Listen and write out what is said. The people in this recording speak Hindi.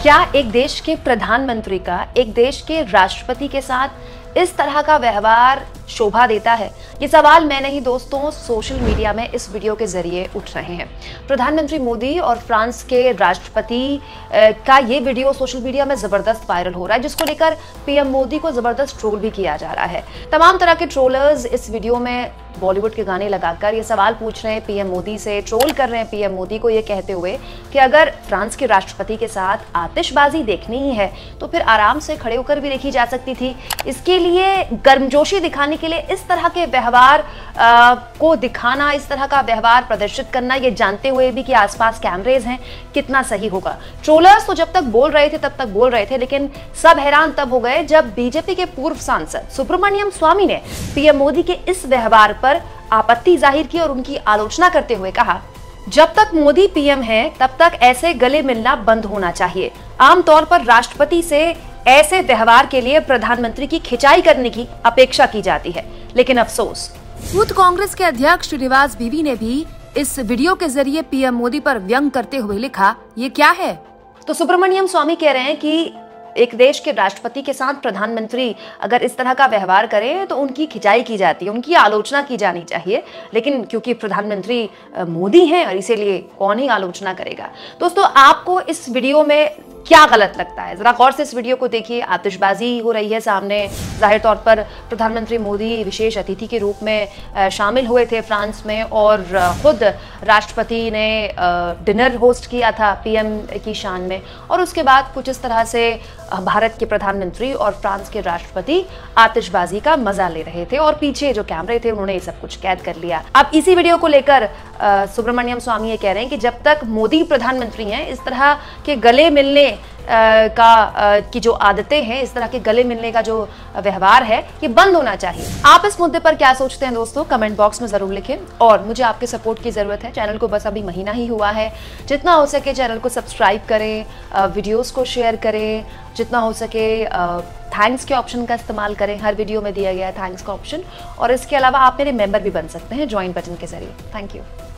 क्या एक देश के प्रधानमंत्री का एक देश के राष्ट्रपति के साथ इस तरह का व्यवहार शोभा देता है? ये सवाल मैं नहीं दोस्तों, सोशल मीडिया में इस वीडियो के जरिए उठ रहे हैं। प्रधानमंत्री मोदी और फ्रांस के राष्ट्रपति का ये वीडियो सोशल मीडिया में जबरदस्त वायरल हो रहा है, जिसको लेकर पीएम मोदी को जबरदस्त ट्रोल भी किया जा रहा है। तमाम तरह के ट्रोलर्स इस वीडियो में बॉलीवुड के गाने लगाकर ये सवाल पूछ रहे हैं पीएम मोदी से, ट्रोल कर रहे हैं पीएम मोदी को, ये कहते हुए कि अगर फ्रांस के राष्ट्रपति के साथ आतिशबाजी देखनी ही है तो फिर आराम से खड़े होकर भी देखी जा सकती थी। इसके लिए गर्मजोशी दिखाने के लिए इस तरह के व्यवहार को दिखाना, इस तरह का व्यवहार प्रदर्शित करना, ये जानते हुए भी कि आसपास कैमरेज हैं, कितना सही होगा। ट्रोलर्स तो जब तक बोल रहे थे तब तक बोल रहे थे, लेकिन सब हैरान तब हो गए जब बीजेपी के पूर्व सांसद सुब्रमण्यम स्वामी ने पीएम मोदी के इस व्यवहार पर आपत्ति जाहिर की और उनकी आलोचना करते हुए कहा, जब तक मोदी पीएम है तब तक ऐसे गले मिलना बंद होना चाहिए। आमतौर पर राष्ट्रपति से ऐसे व्यवहार के लिए प्रधानमंत्री की खिंचाई करने की अपेक्षा की जाती है, लेकिन अफसोस यूथ कांग्रेस के अध्यक्ष श्रीनिवास बीवी ने भी इस वीडियो के जरिए पीएम मोदी पर व्यंग करते हुए लिखा, ये क्या है? तो सुब्रमण्यम स्वामी कह रहे हैं कि एक देश के राष्ट्रपति के साथ प्रधानमंत्री अगर इस तरह का व्यवहार करें तो उनकी खिंचाई की जाती है, उनकी आलोचना की जानी चाहिए, लेकिन क्योंकि प्रधानमंत्री मोदी हैं और इसीलिए कौन ही आलोचना करेगा। दोस्तों, आपको इस वीडियो में क्या गलत लगता है? जरा गौर से इस वीडियो को देखिए। आतिशबाजी हो रही है सामने, जाहिर तौर पर प्रधानमंत्री मोदी विशेष अतिथि के रूप में शामिल हुए थे फ्रांस में और खुद राष्ट्रपति ने डिनर होस्ट किया था पीएम की शान में, और उसके बाद कुछ इस तरह से भारत के प्रधानमंत्री और फ्रांस के राष्ट्रपति आतिशबाजी का मजा ले रहे थे और पीछे जो कैमरे थे उन्होंने ये सब कुछ कैद कर लिया। अब इसी वीडियो को लेकर सुब्रमण्यम स्वामी ये कह रहे हैं कि जब तक मोदी प्रधानमंत्री हैं इस तरह के गले मिलने की जो आदतें हैं, इस तरह के गले मिलने का जो व्यवहार है, ये बंद होना चाहिए। आप इस मुद्दे पर क्या सोचते हैं दोस्तों? कमेंट बॉक्स में जरूर लिखें और मुझे आपके सपोर्ट की जरूरत है। चैनल को बस अभी महीना ही हुआ है, जितना हो सके चैनल को सब्सक्राइब करें, वीडियोस को शेयर करें, जितना हो सके थैंक्स के ऑप्शन का इस्तेमाल करें। हर वीडियो में दिया गया है थैंक्स का ऑप्शन, और इसके अलावा आप मेरे मेंबर भी बन सकते हैं ज्वाइन बटन के जरिए। Thank you.